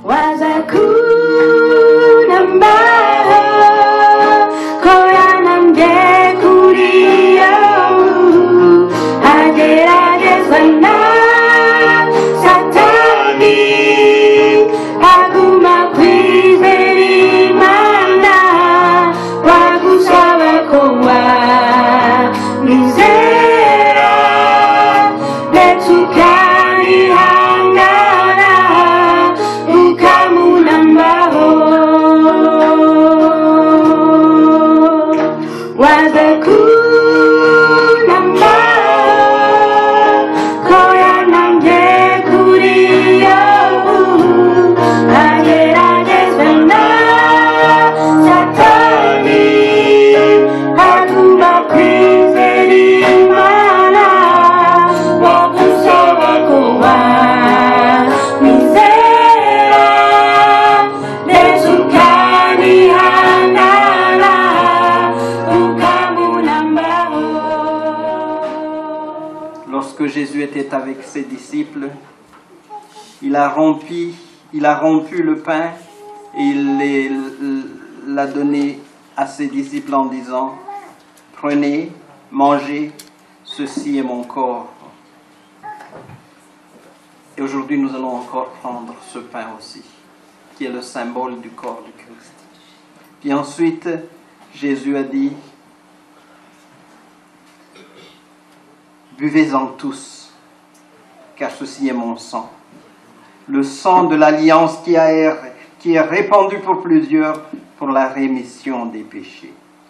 Jésus était avec ses disciples, il a rompu le pain et il l'a donné à ses disciples en disant, « Prenez, mangez, ceci est mon corps. » Et aujourd'hui, nous allons encore prendre ce pain aussi, qui est le symbole du corps du Christ. Puis ensuite, Jésus a dit, buvez-en tous, car ceci est mon sang, le sang de l'alliance qui est répandu pour plusieurs pour la rémission des péchés.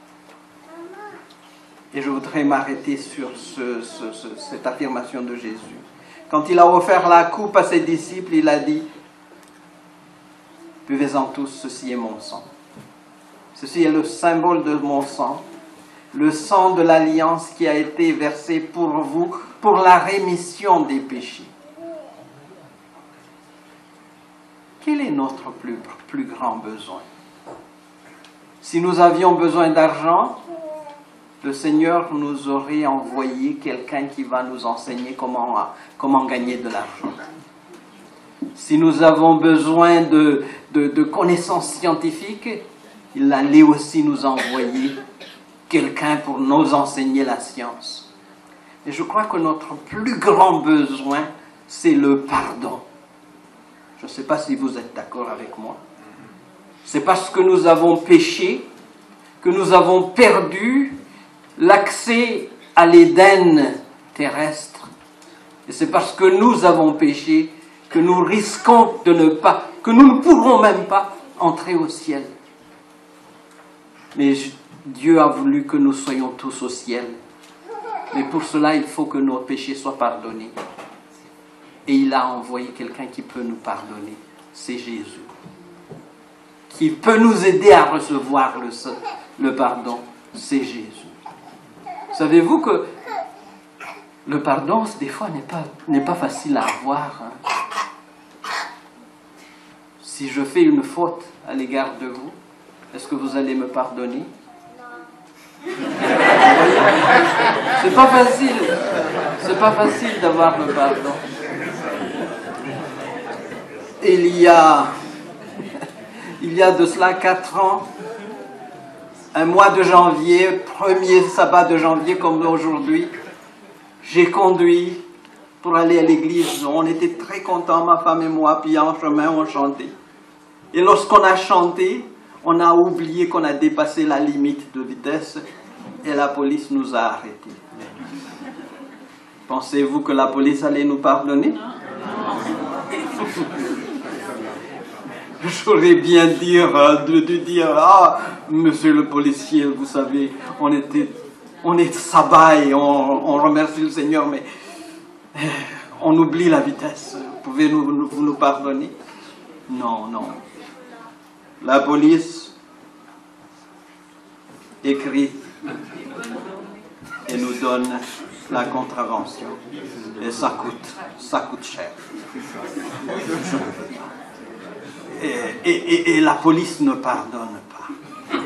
Et je voudrais m'arrêter sur cette affirmation de Jésus. Quand il a offert la coupe à ses disciples, il a dit, buvez-en tous, ceci est mon sang. Ceci est le symbole de mon sang. Le sang de l'alliance qui a été versé pour vous, pour la rémission des péchés. Quel est notre plus grand besoin? Si nous avions besoin d'argent, le Seigneur nous aurait envoyé quelqu'un qui va nous enseigner comment gagner de l'argent. Si nous avons besoin de connaissances scientifiques, il allait aussi nous envoyer quelqu'un pour nous enseigner la science. Et je crois que notre plus grand besoin, c'est le pardon. Je ne sais pas si vous êtes d'accord avec moi. C'est parce que nous avons péché, que nous avons perdu l'accès à l'Éden terrestre. Et c'est parce que nous avons péché que nous risquons que nous ne pourrons même pas entrer au ciel. Mais Dieu a voulu que nous soyons tous au ciel. Mais pour cela, il faut que nos péchés soient pardonnés. Et il a envoyé quelqu'un qui peut nous pardonner. C'est Jésus. Qui peut nous aider à recevoir le pardon. C'est Jésus. Savez-vous que le pardon, des fois, n'est pas facile à avoir. Si je fais une faute à l'égard de vous, est-ce que vous allez me pardonner? C'est pas facile. C'est pas facile d'avoir le pardon. Il y a de cela 4 ans, un mois de janvier, premier sabbat de janvier comme aujourd'hui, j'ai conduit pour aller à l'église. On était très contents, ma femme et moi, puis en chemin on chantait. Et lorsqu'on a chanté, on a oublié qu'on a dépassé la limite de vitesse et la police nous a arrêtés. Pensez-vous que la police allait nous pardonner? J'aurais bien dû dire, ah, monsieur le policier, vous savez, on est sabbat et on remercie le Seigneur, mais on oublie la vitesse. Pouvez-vous nous pardonner? Non, non. La police écrit et nous donne la contravention. Et ça coûte cher. Et la police ne pardonne pas.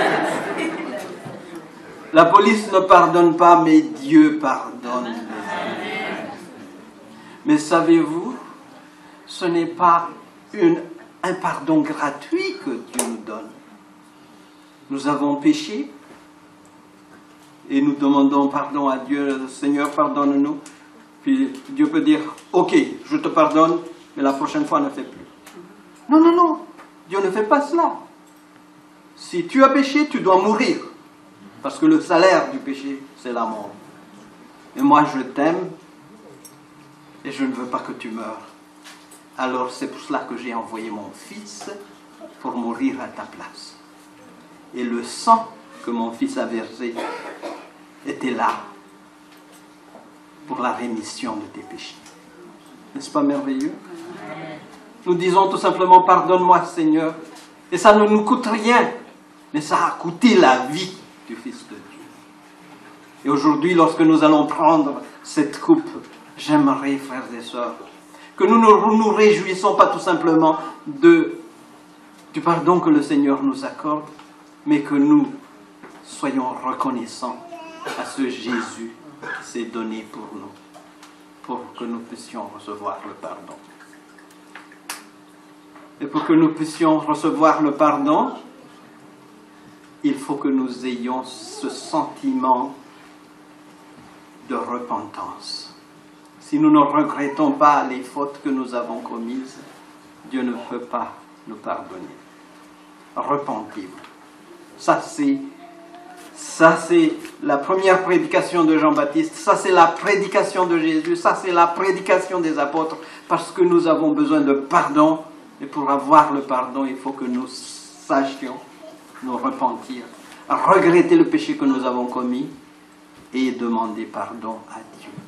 La police ne pardonne pas, mais Dieu pardonne. Mais savez-vous, ce n'est pas un pardon gratuit que Dieu nous donne. Nous avons péché et nous demandons pardon à Dieu. Seigneur, pardonne-nous. Puis Dieu peut dire, ok, je te pardonne, mais la prochaine fois ne fais plus. Non, non, non, Dieu ne fait pas cela. Si tu as péché, tu dois mourir. Parce que le salaire du péché, c'est la mort. Et moi, je t'aime et je ne veux pas que tu meures. Alors c'est pour cela que j'ai envoyé mon fils pour mourir à ta place. Et le sang que mon fils a versé était là pour la rémission de tes péchés. N'est-ce pas merveilleux? Nous disons tout simplement, pardonne-moi Seigneur. Et ça ne nous coûte rien, mais ça a coûté la vie du Fils de Dieu. Et aujourd'hui, lorsque nous allons prendre cette coupe, j'aimerais, frères et sœurs, que nous ne nous réjouissons pas tout simplement du pardon que le Seigneur nous accorde, mais que nous soyons reconnaissants à ce Jésus qui s'est donné pour nous, pour que nous puissions recevoir le pardon. Et pour que nous puissions recevoir le pardon, il faut que nous ayons ce sentiment de repentance. Si nous ne regrettons pas les fautes que nous avons commises, Dieu ne peut pas nous pardonner. Repentez-vous. Ça c'est la première prédication de Jean-Baptiste. Ça, c'est la prédication de Jésus. Ça, c'est la prédication des apôtres. Parce que nous avons besoin de pardon. Et pour avoir le pardon, il faut que nous sachions nous repentir, regretter le péché que nous avons commis et demander pardon à Dieu.